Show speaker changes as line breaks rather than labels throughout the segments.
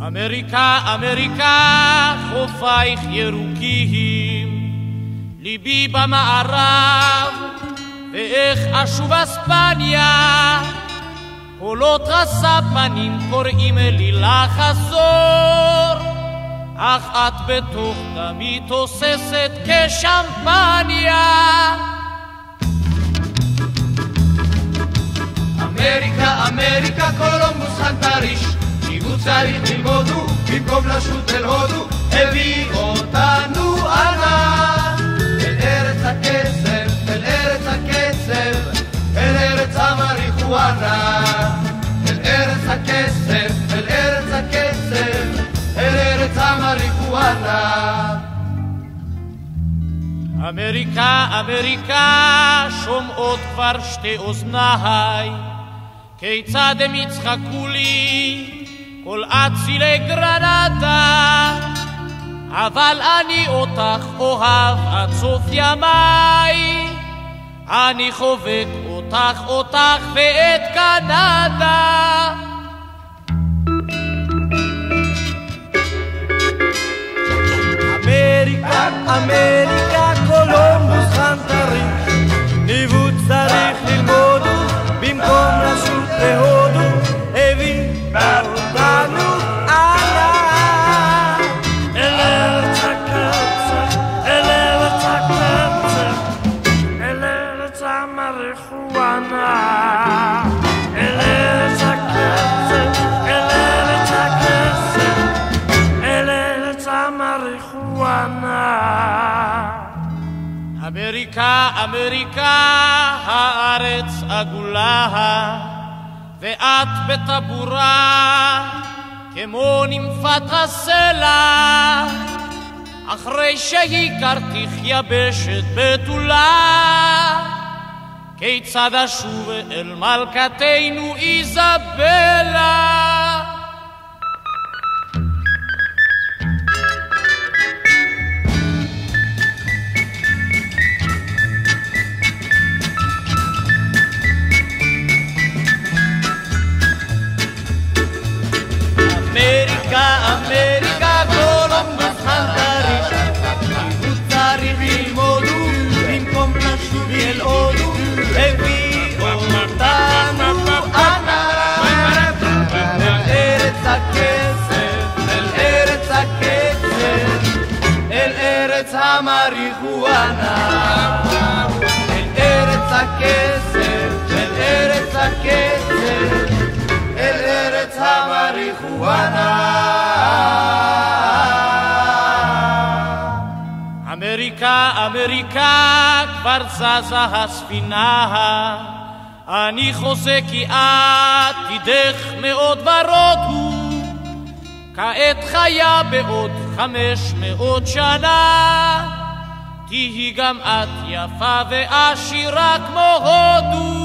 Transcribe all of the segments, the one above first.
אמריקה, אמריקה, חופייך ירוקים, ליבי במערב, ואיך אשוב אספניה, קולות הספנים קוראים לי לחזור, אך את בתוך דמי תוססת כשמפניה.
אמריקה, אמריקה, קולומבוס חנטריש, שיבוץ צריך ללמודו, במקום לשוט אל הודו, הביא אותנו אנה, אל ארץ הקסם, אל ארץ הקסם, אל ארץ המריחואנה, אל ארץ הקסם, אל ארץ הקסם, אל ארץ המריחואנה.
אמריקה, אמריקה, שומעות כבר שתי אוזניי, כיצד הם יצחקו לי כל אצילי גרנדה, אבל אני אותך אוהב עד סוף ימיי, אני חובק אותך ואת קנדה.
אמריקה, אמריקה, קולומבוס חנטריש, ניווט צריך ללמוד, במקום לשוט להודו, הביא אותנו אנה, אל ארץ הקסם, אל ארץ הקסם, אל ארץ המריחואנה, אל ארץ הקסם, אל ארץ הקסם, אל ארץ המריחואנה.
אמריקה, אמריקה, הארץ עגולה, ואת בטבורה כמו נמפת הסלע, אחרי שהכרתיך יבשת בתולה, כיצד אשוב אל מלכתנו איזבלה.
אמריקה, קולומבוס חנטריש, ניווט צריך ללמודו, במקום לשוב אל הודו, הביא אותנו אנה, אל ארץ הקסם, אל ארץ הקסם, אל ארץ המריחואנה, אל ארץ הקסם, אל ארץ הקסם, אל ארץ המריחואנה.
אמריקה, אמריקה, כבר זזה הספינה, אני חוזה כי עתידך מאוד ורוד הוא, כעת חיה בעוד 500 שנה, תהי גם את יפה ועשירה כמו הודו.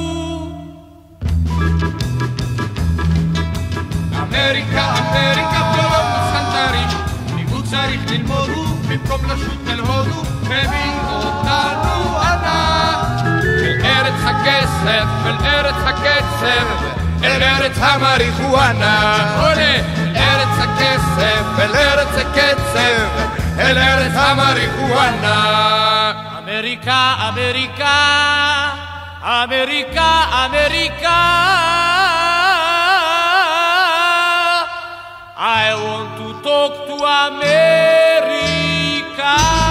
אמריקה, אמריקה, קולומבוס חנטריש, ניווט צריך ללמודו, במקום לשוט אל הודו, הביא אותנו אנה, אל ארץ הקסם, אל ארץ הקסם, אל ארץ המריחואנה, אל ארץ הקסם, אל ארץ הקסם, אל ארץ המריחואנה.
אמריקה, אמריקה, אמריקה, אמריקה, I want to talk to America.